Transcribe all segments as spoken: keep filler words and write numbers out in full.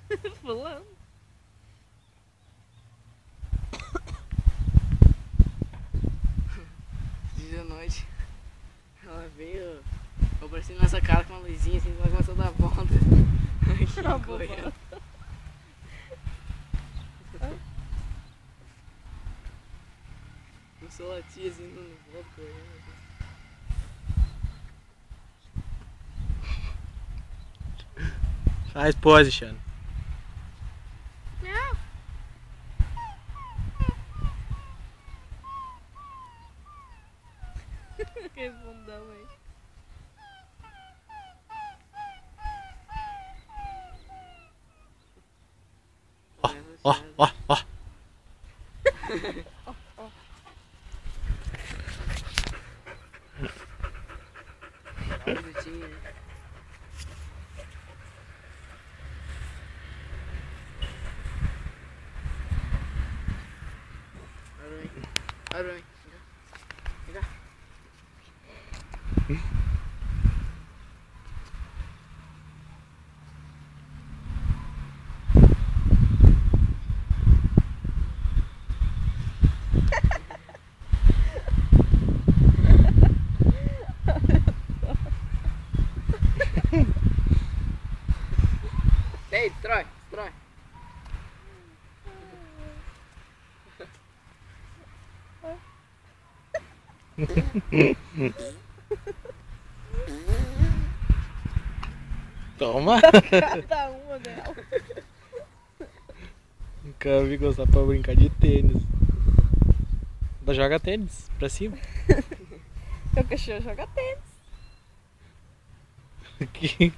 Fulano. De noite. Ela veio. Eu apareci nessa cara com uma luzinha assim, ela começou a dar volta. Aqui, Tá correndo. Começou a latir assim, dando volta, correndo. Faz pose, Xana. Não. Que bundão aí. Ó, ó, ó, ó. Um minutinho, né? Aranha. Aranha. Vem cá. Vem cá. Ei, destrói, destrói. Toma! Cada uma dela. Nunca vi gostar pra brincar de tênis. Ainda joga tênis pra cima. O cachorro joga tênis. Que...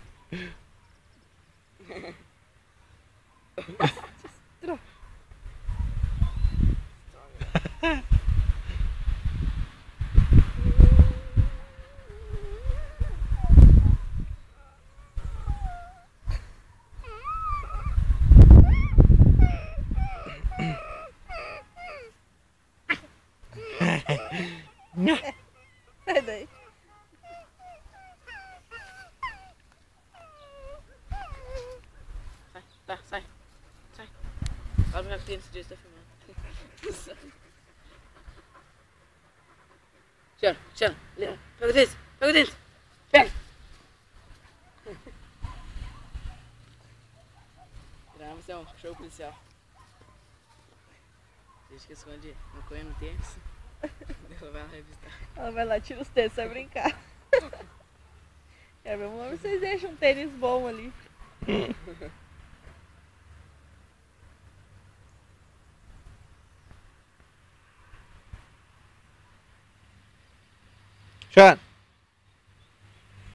Sai daí. Sai, tá, sai. Sai. Olha pra criança esse dia está filmando. Sai. Xana, Xana, Leandro, pega o dente, pega o dente. Pega. Grava, você é um cachorro policial. Desde que esconde maconha no tênis. Ela vai lá revistar. Ela vai lá, tira os tênis, vai brincar. Quero ver, vamos ver se vocês deixam um tênis bom ali. Xana!